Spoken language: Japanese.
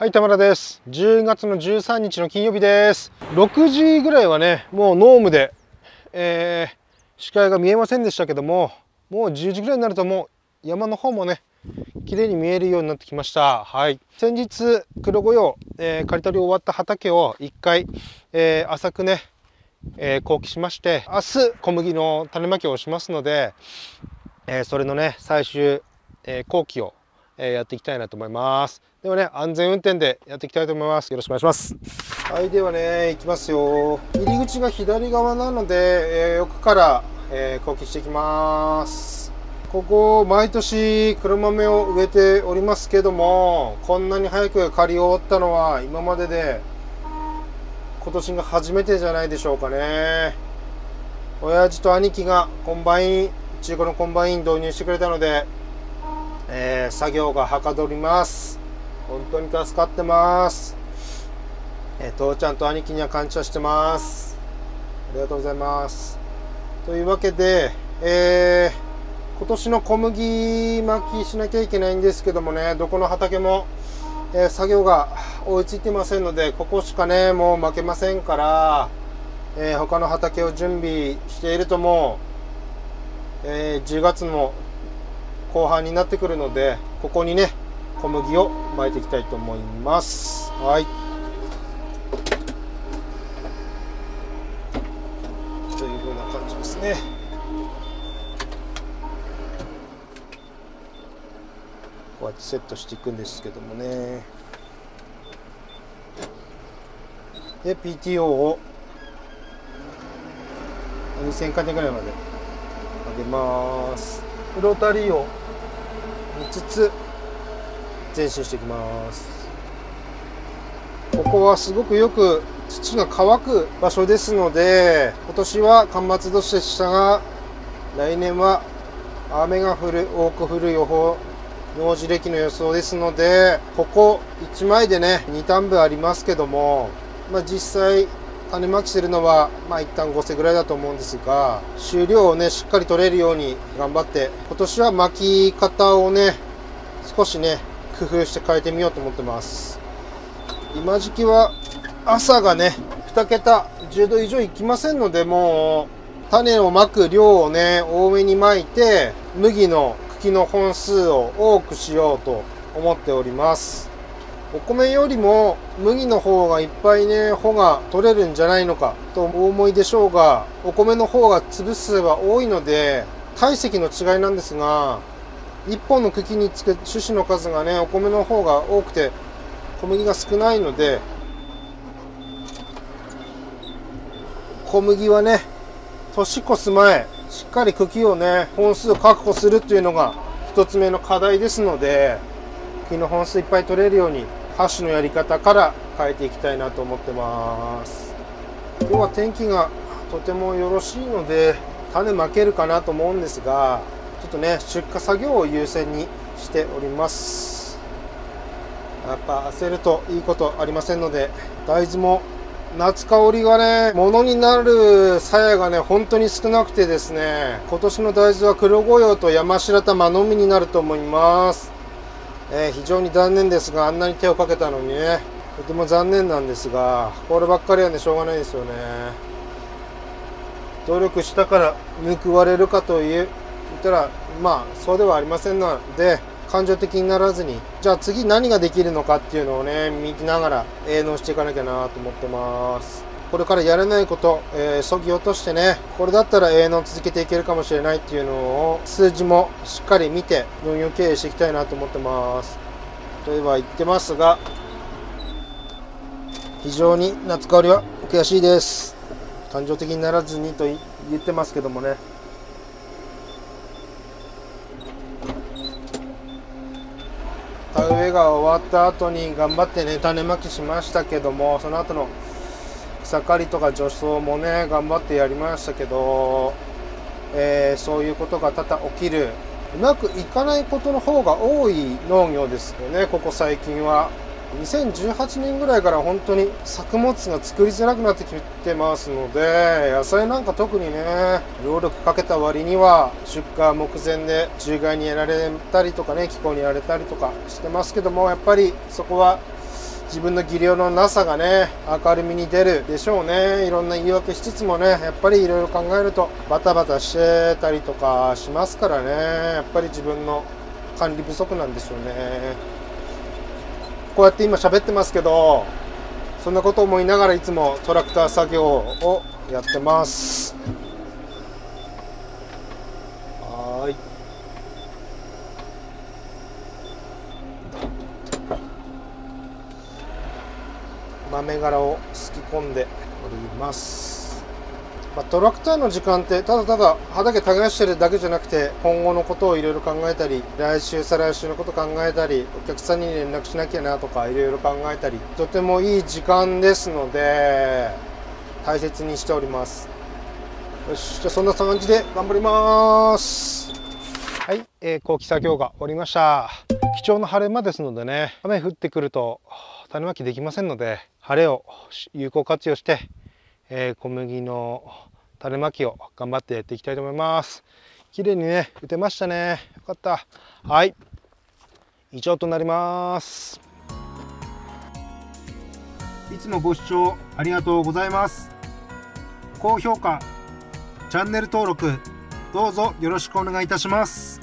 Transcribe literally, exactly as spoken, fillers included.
はい、田村です。じゅうがつのじゅうさんにちの金曜日です。ろくじぐらいはね、もう濃霧で、えー、視界が見えませんでしたけども、もうじゅうじぐらいになるともう山の方もね、綺麗に見えるようになってきました。はい。先日、黒五葉、えー、刈り取り終わった畑をいっかい、えー、浅くね、えー、後期しまして、明日小麦の種まきをしますので、えー、それのね、最終、えー、後期をえー、やっていきたいなと思います。ではね、安全運転でやっていきたいと思います。よろしくお願いします。はい、ではね、行きますよ。入り口が左側なので、えー、奥から、えー、後期していきます。ここ、毎年黒豆を植えておりますけども、こんなに早く刈り終わったのは今までで今年が初めてじゃないでしょうかね。親父と兄貴がコンバイン、中古のコンバイン導入してくれたので、えー、作業がはかどります。本当に助かってます。えー、父ちゃんと兄貴には感謝してます。ありがとうございます。というわけで、えー、今年の小麦巻きしなきゃいけないんですけどもね、どこの畑も、えー、作業が追いついてませんので、ここしかね、もう負けませんから、えー、他の畑を準備しているともう、えー、じゅうがつの後半になってくるので、ここにね小麦を巻いていきたいと思います。はい、というふうな感じですね。こうやってセットしていくんですけどもね。で ピーティーオー をにせんかてぐらいまで上げます。ロータリーをみっつ前進していきます。ここはすごくよく土が乾く場所ですので、今年は干ばつ年でしたが、来年は雨が降る多く降る予報、農事歴の予想ですので、ここいちまいでねにたんぶありますけども、まあ、実際種まきするのはまあ一旦ごせぐらいだと思うんですが、収量をねしっかり取れるように頑張って、今年は巻き方をね少しね工夫して変えてみようと思ってます。今時期は朝がねにけたじゅうど以上いきませんので、もう種をまく量をね多めにまいて、麦の茎の本数を多くしようと思っております。お米よりも麦の方がいっぱいね穂が取れるんじゃないのかとお思いでしょうが、お米の方が粒数は多いので体積の違いなんですが、いっぽんの茎につく種子の数がねお米の方が多くて小麦が少ないので、小麦はね年越す前しっかり茎をね本数確保するっていうのがひとつめの課題ですので、茎の本数いっぱい取れるように箸のやり方から変えていきたいなと思ってます。今日は天気がとてもよろしいので種まけるかなと思うんですが、ちょっとね出荷作業を優先にしております。やっぱ焦るといいことありませんので、大豆も夏香りがねものになる鞘がね本当に少なくてですね、今年の大豆は黒五葉と山白玉のみになると思います。えー、非常に残念ですが、あんなに手をかけたのにねとても残念なんですが、こればっかりはねしょうがないですよね。努力したから報われるかと言ったらまあそうではありませんので、感情的にならずに、じゃあ次何ができるのかっていうのをね見ながら営農していかなきゃなと思ってます。これからやれないこと、えー、そぎ落としてね、これだったら営農続けていけるかもしれないっていうのを数字もしっかり見て農業経営していきたいなと思ってます。といえば言ってますが、非常に夏香りは悔しいです。感情的にならずにと言ってますけどもね、田植えが終わった後に頑張ってね種まきしましたけども、その後の草刈りとか除草もね頑張ってやりましたけど、えー、そういうことが多々起きる、うまくいかないことの方が多い農業ですよね、ここ最近は。にせんじゅうはちねんぐらいから本当に作物が作りづらくなってきてますので、野菜なんか特にね労力かけた割には出荷目前で獣害にやられたりとかね、気候にやられたりとかしてますけども、やっぱりそこは自分の技量のなさがね明るみに出るでしょうね。いろんな言い訳しつつもね、やっぱりいろいろ考えるとバタバタしてたりとかしますからね。やっぱり自分の管理不足なんでしょうね。こうやって今喋ってますけど、そんなこと思いながらいつもトラクター作業をやってます。はーい。豆殻をすき込んでおります。まあ、トラクターの時間ってただただ畑耕してるだけじゃなくて、今後のことをいろいろ考えたり、来週再来週のこと考えたり、お客さんに連絡しなきゃなとかいろいろ考えたり、とてもいい時間ですので大切にしております。よし、じゃあそんな感じで頑張ります。はい、えー、後期作業が終わりました。貴重な晴れ間ですのでね、雨降ってくると種まきできませんので、晴れを有効活用して、えー、小麦の種まきを頑張ってやっていきたいと思います。綺麗にね打てましたね。よかった。はい、以上となります。いつもご視聴ありがとうございます。高評価、チャンネル登録どうぞよろしくお願いいたします。